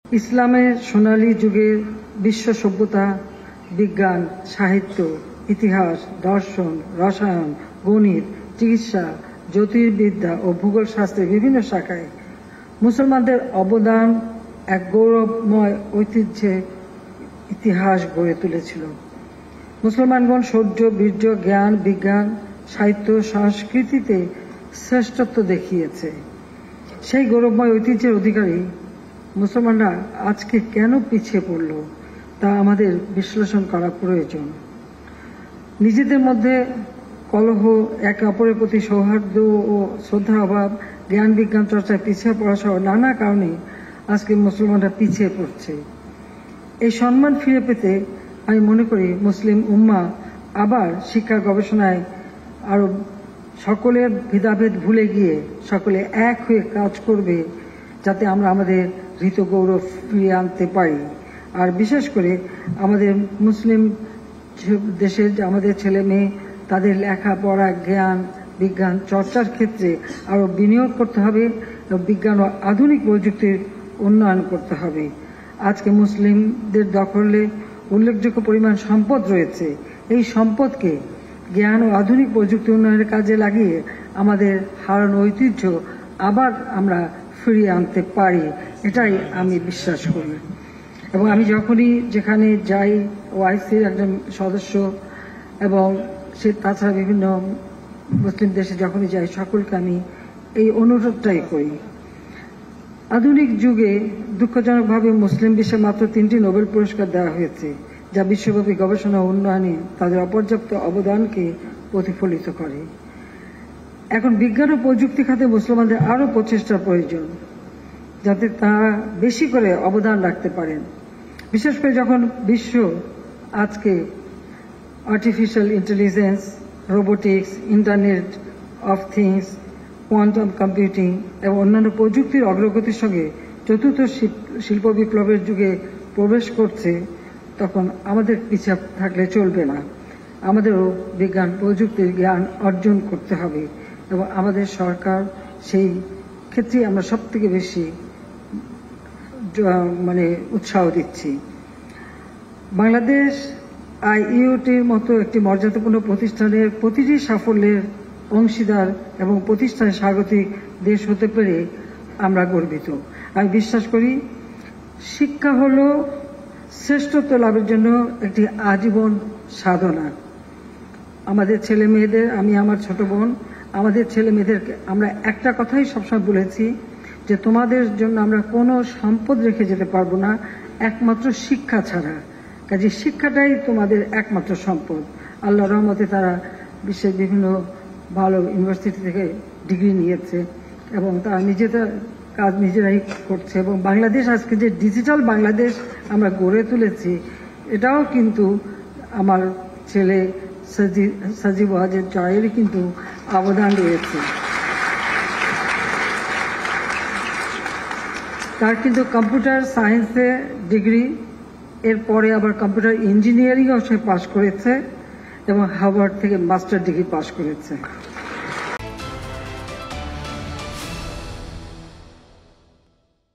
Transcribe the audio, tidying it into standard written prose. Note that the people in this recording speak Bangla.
ইসলামের সোনালী যুগের বিশ্ব সভ্যতা, বিজ্ঞান, সাহিত্য, ইতিহাস, দর্শন, রসায়ন, গণিত, চিকিৎসা, জ্যোতির্বিদ্যা ও ভূগোল শাস্ত্রের বিভিন্ন শাখায় মুসলমানদের অবদান এক গৌরবময় ঐতিহ্যের ইতিহাস গড়ে তুলেছিল। মুসলমানগণ শৌর্য, বীর্য, জ্ঞান, বিজ্ঞান, সাহিত্য, সংস্কৃতিতে শ্রেষ্ঠত্ব দেখিয়েছে। সেই গৌরবময় ঐতিহ্যের অধিকারী মুসলমানরা আজকে কেন পিছিয়ে পড়ল তা আমাদের বিশ্লেষণ করা প্রয়োজন। নিজেদের মধ্যে কলহ, একে অপরের প্রতি সৌহার্দ্য ও শ্রদ্ধার অভাব, জ্ঞান বিজ্ঞান চর্চায় পিছিয়ে পড়া সহ নানা কারণে আজকে মুসলমানরা পিছিয়ে পড়ছে। এই সম্মান ফিরে পেতে আমি মনে করি মুসলিম উম্মাহ আবার শিক্ষা গবেষণায় আরো সকলের ভেদাভেদ ভুলে গিয়ে সকলে এক হয়ে কাজ করবে, যাতে আমরা আমাদের হৃত গৌরব ফিরিয়ে আনতে পারি। আর বিশেষ করে আমাদের মুসলিম দেশের আমাদের ছেলে মেয়ে তাদের লেখাপড়া, জ্ঞান বিজ্ঞান চর্চার ক্ষেত্রে আরো বিনিয়োগ করতে হবে, বিজ্ঞান ও আধুনিক প্রযুক্তির উন্নয়ন করতে হবে। আজকে মুসলিমদের দখলে উল্লেখযোগ্য পরিমাণ সম্পদ রয়েছে। এই সম্পদকে জ্ঞান ও আধুনিক প্রযুক্তি উন্নয়নের কাজে লাগিয়ে আমাদের হারানো ঐতিহ্য আবার আমরা ফিরিয়ে আনতে পারি, এটাই আমি বিশ্বাস করি। এবং আমি যখনই যেখানে যাই, ওআইসির একজন সদস্য এবং সে তাছাড়া বিভিন্ন মুসলিম দেশে যখনই যাই, সকলকে আমি এই অনুরোধটাই করি। আধুনিক যুগে দুঃখজনকভাবে মুসলিম বিশ্বে মাত্র 3টি নোবেল পুরস্কার দেওয়া হয়েছে, যা বিশ্বব্যাপী গবেষণা উন্নয়নে তাদের অপর্যাপ্ত অবদানকে প্রতিফলিত করে। এখন বিজ্ঞান ও প্রযুক্তি খাতে মুসলমানদের আরও প্রচেষ্টার প্রয়োজন, যাতে তারা বেশি করে অবদান রাখতে পারেন। বিশেষ করে যখন বিশ্ব আজকে artificial intelligence, robotics, internet of things, quantum computing এবং অন্যান্য প্রযুক্তির অগ্রগতির সঙ্গে চতুর্থ শিল্প বিপ্লবের যুগে প্রবেশ করছে, তখন আমাদের পিছিয়ে থাকলে চলবে না। আমাদেরও বিজ্ঞান প্রযুক্তির জ্ঞান অর্জন করতে হবে এবং আমাদের সরকার সেই ক্ষেত্রে আমরা সবথেকে বেশি উৎসাহ দিচ্ছি। বাংলাদেশ আইইউটির মতো একটি মর্যাদাপূর্ণ প্রতিষ্ঠানের প্রতিটি সাফল্যের অংশীদার এবং প্রতিষ্ঠানের স্বাগতিক দেশ হতে পেরে আমরা গর্বিত। আমি বিশ্বাস করি শিক্ষা হলো শ্রেষ্ঠত্ব লাভের জন্য একটি আজীবন সাধনা। আমাদের ছেলে মেয়েদের, আমি আমার ছোট বোন, আমাদের ছেলে মেয়েদেরকে আমরা একটা কথাই সবসময় বলেছি যে তোমাদের জন্য আমরা কোনো সম্পদ রেখে যেতে পারবো না একমাত্র শিক্ষা ছাড়া। কাজে শিক্ষাটাই তোমাদের একমাত্র সম্পদ। আল্লাহর রহমতে তারা বিশ্বের বিভিন্ন ভালো ইউনিভার্সিটি থেকে ডিগ্রি নিয়েছে এবং তারা নিজেদের কাজ নিজেরাই করছে। এবং বাংলাদেশ আজকে যে ডিজিটাল বাংলাদেশ আমরা গড়ে তুলেছি, এটাও কিন্তু আমার ছেলে সাজিব ওয়াজেদ জয়ের কিন্তু অবদান রয়েছে। তার কিন্তু কম্পিউটার সায়েন্সে ডিগ্রি, এরপরে আবার কম্পিউটার ইঞ্জিনিয়ারিংও সে পাশ করেছে এবং হার্ভার্ড থেকে মাস্টার ডিগ্রি পাশ করেছে।